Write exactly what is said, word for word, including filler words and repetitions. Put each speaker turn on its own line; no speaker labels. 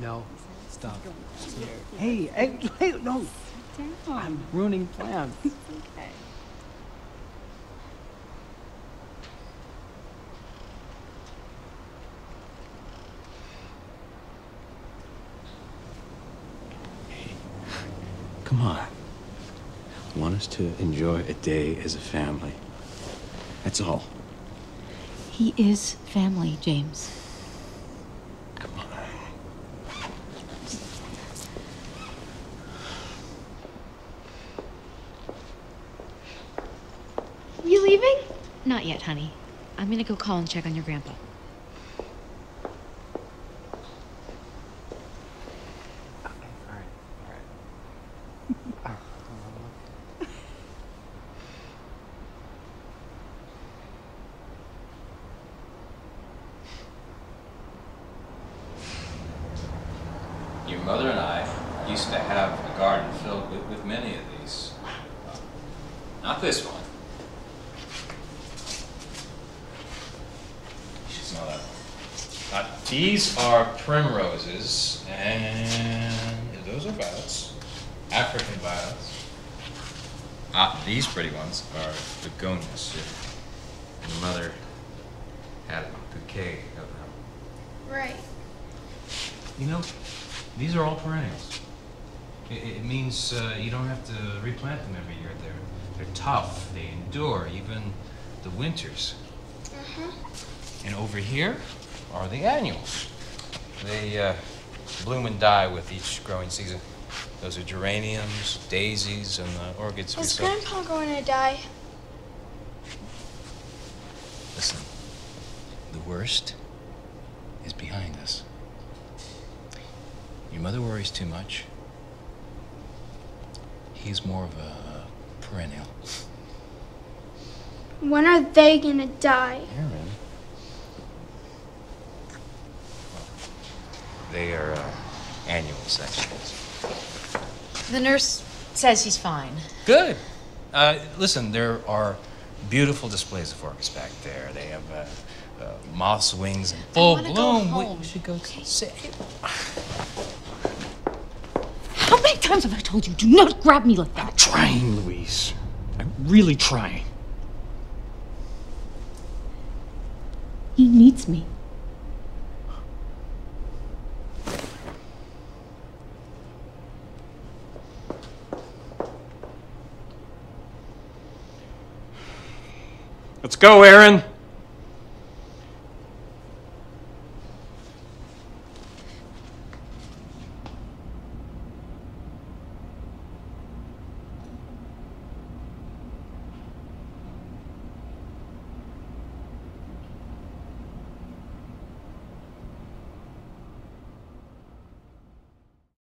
No. Stop. Hey, hey, hey, no. I'm ruining plans.
Okay.
Come on. I want us to enjoy a day as a family. That's all.
He is family, James.
Come on.
You leaving? Not yet, honey. I'm gonna go call and check on your grandpa.
Your mother and I used to have a garden filled with, with many of these. Not this one. You should smell that one. Uh, these are primroses, and those are violets. African violets. Ah, these pretty ones are begonias. Your mother had a bouquet of them.
Right.
You know, these are all perennials. It, it means uh, you don't have to replant them every year. They're they're tough. They endure even the winters.
Uh-huh.
And over here are the annuals. They uh, bloom and die with each growing season. Those are geraniums, daisies, and the orchids we
Is
saw.
Grandpa going to die?
Listen, the worst is behind us. Your mother worries too much. He's more of a perennial.
When are they going to die?
Aaron. They are uh, annual sections.
The nurse says he's fine.
Good. Uh, listen, there are beautiful displays of orchids back there. They have uh, uh, moth's wings in full
wanna go
bloom.
home.
We should go
Okay.
sit.
How many times have I told you, do not grab me like that?
Trying, Louise. I'm really trying.
He needs me.
Let's go, Aaron.